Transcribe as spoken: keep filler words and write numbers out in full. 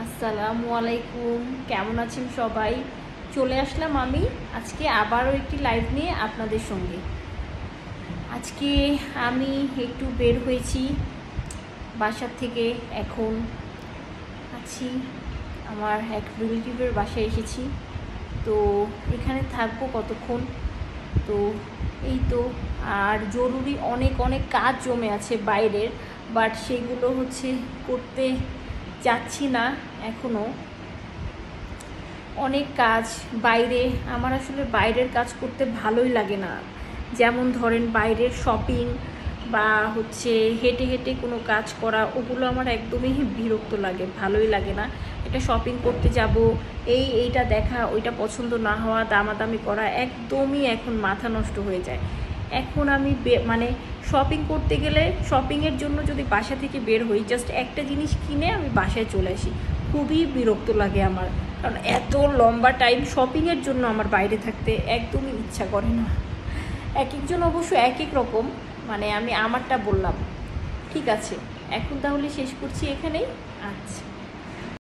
আসসালামু আলাইকুম, কেমন আছেন সবাই? চলে আসলাম আমি আজকে আবারও একটি লাইভ নিয়ে আপনাদের সঙ্গে। আজকে আমি একটু বের হয়েছি বাসার থেকে, এখন আছি আমার এক রিলেটিভের বাসায় এসেছি। তো এখানে থাকবো কতক্ষণ, তো এই তো। আর জরুরি অনেক অনেক কাজ জমে আছে বাইরের, বাট সেগুলো হচ্ছে করতে যাচ্ছি না এখনও। অনেক কাজ বাইরে, আমার আসলে বাইরের কাজ করতে ভালোই লাগে না। যেমন ধরেন বাইরের শপিং বা হচ্ছে হেঁটে হেঁটে কোনো কাজ করা, ওগুলো আমার একদমই বিরক্ত লাগে, ভালোই লাগে না। এটা শপিং করতে যাব, এই এইটা দেখা, ওইটা পছন্দ না হওয়া, দামাদামি করা, একদমই এখন মাথা নষ্ট হয়ে যায়। এখন আমি মানে শপিং করতে গেলে, শপিংয়ের জন্য যদি বাসা থেকে বের হই, জাস্ট একটা জিনিস কিনে আমি বাসায় চলে আসি, খুবই বিরক্ত লাগে আমার। কারণ এত লম্বা টাইম শপিংয়ের জন্য আমার বাইরে থাকতে একদমই ইচ্ছা করে না। এক একজন অবশ্য এক এক রকম, মানে আমি আমারটা বললাম। ঠিক আছে, এখন তাহলে শেষ করছি এখানেই। আচ্ছা।